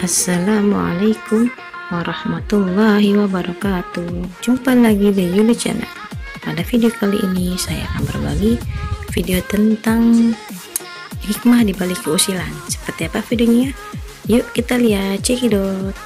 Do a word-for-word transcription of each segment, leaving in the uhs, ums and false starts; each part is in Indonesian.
Assalamualaikum warahmatullahi wabarakatuh. Jumpa lagi di Yuli Channel. Pada video kali ini saya akan berbagi video tentang hikmah di balik keusilan. Seperti apa videonya? Yuk kita lihat, cekidot.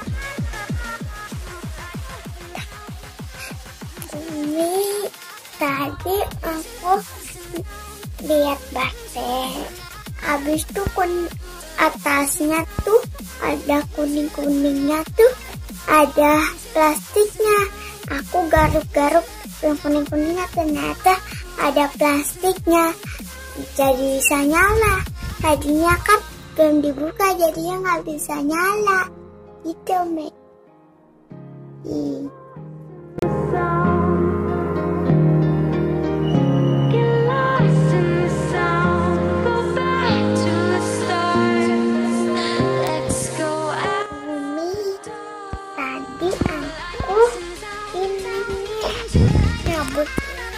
Ini tadi aku lihat bate, habis itu kun atasnya tuh ada kuning-kuningnya tuh, ada plastiknya. Aku garuk-garuk yang kuning-kuningnya, ternyata ada plastiknya, jadi bisa nyala. Tadinya kan belum dibuka, jadinya nggak bisa nyala gitu, Mek. Ih. Nyabut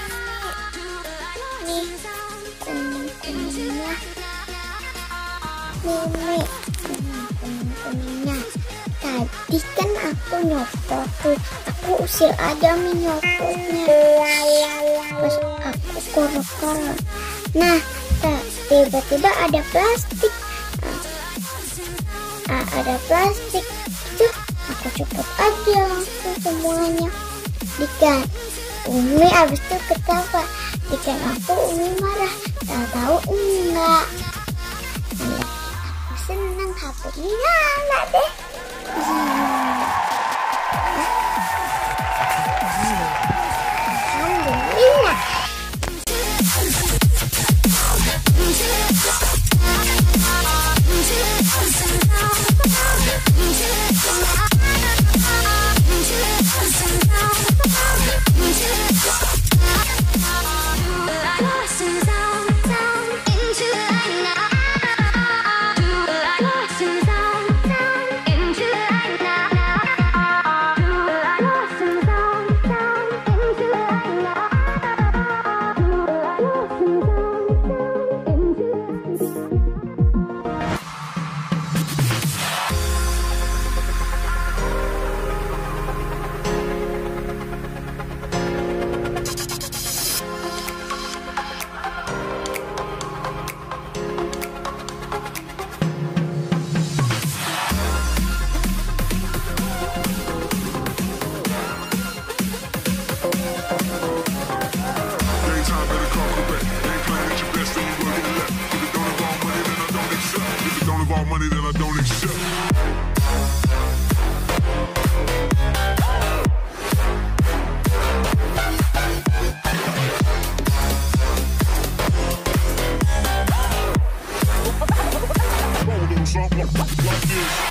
nih kuning-kuningnya, nih kuning-kuningnya. Tadi kan aku nyopot tuh, aku usil aja nih nyopotnya, terus aku korek-korek. Nah, tiba-tiba ada plastik, ah, ada plastik itu, aku copot aja langsung semuanya. Dikan Umi abis itu ketawa, dikan aku Umi marah, tahu-tahu enggak. Nah, aku seneng, H P-nya nyala deh. Alhamdulillah. Money that I don't accept. Something like this.